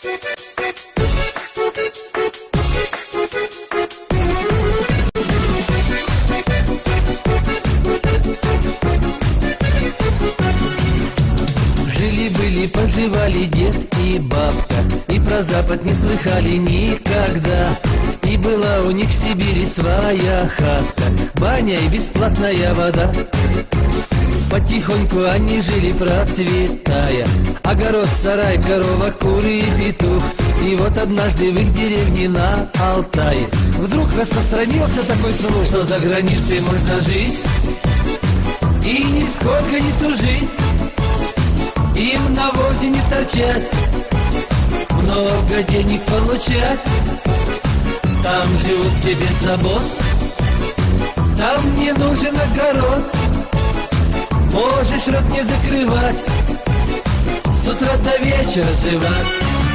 Жили-были, поживали дед и бабка, и про Запад не слыхали никогда. И была у них в Сибири своя хатка, баня и бесплатная вода. Потихоньку они жили, процветая: огород, сарай, корова, куры и петух. И вот однажды в их деревне на Алтае вдруг распространился такой слух, что за границей можно жить и нисколько не тужить, им на возе не торчать, много денег получать. Там живут все без забот, там не нужен огород, можешь рот не закрывать, с утра до вечера жевать.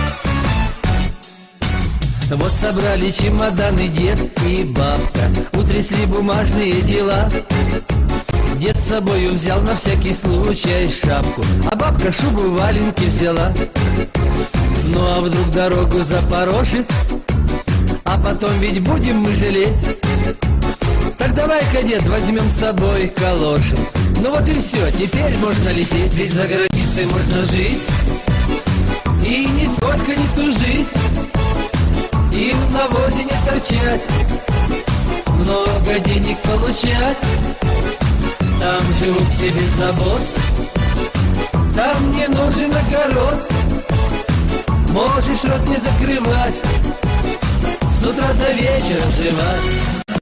Вот собрали чемоданы дед и бабка, утрясли бумажные дела. Дед с собою взял на всякий случай шапку, а бабка шубу, валенки взяла. Ну а вдруг дорогу запорошит, а потом ведь будем мы жалеть. Так давай-ка, дед, возьмем с собой калоши. Ну вот и все, теперь можно лететь, ведь за границей можно жить и нисколько не тужить, им на возе не торчать, много денег получать. Там живут все без забот, там не нужен огород, можешь рот не закрывать, с утра до вечера жевать.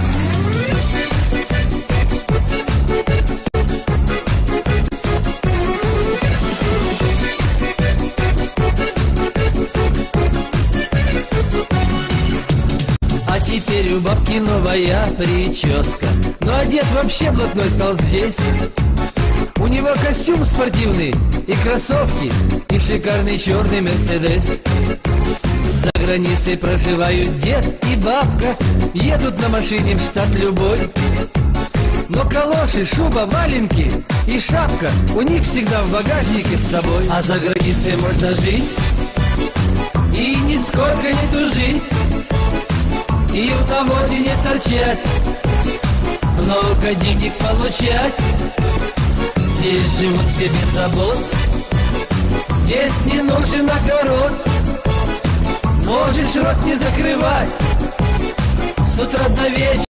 А теперь у бабки новая прическа, ну а дед вообще блатной стал здесь. У него костюм спортивный и кроссовки, и шикарный черный Мерседес. За границей проживают дед и бабка, едут на машине в штат любой. Но калоши, шуба, валенки и шапка у них всегда в багажнике с собой. А за границей можно жить и нисколько не тужить, и в навозе не торчать, много денег получать. Здесь живут все без забот, здесь не нужен огород, можешь рот не закрывать, с утра до вечера